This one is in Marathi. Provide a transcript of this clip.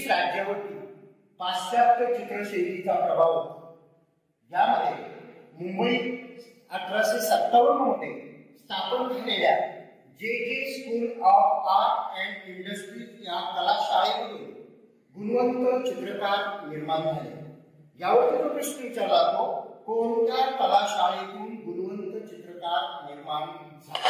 ब्रिटिश राज्यावरती पाश्चात्य चित्रशैलीचा प्रभाव होता। यामध्ये मुंबई 1857 मध्ये स्थापन झालेल्या जे school of art and industries या कलाशाळेमधून गुणवंत चित्रकार निर्माण झाले। यावरती तो प्रश्न विचारला जातो, कोणत्या कलाशाळेतून गुणवंत चित्रकार निर्माण झाले?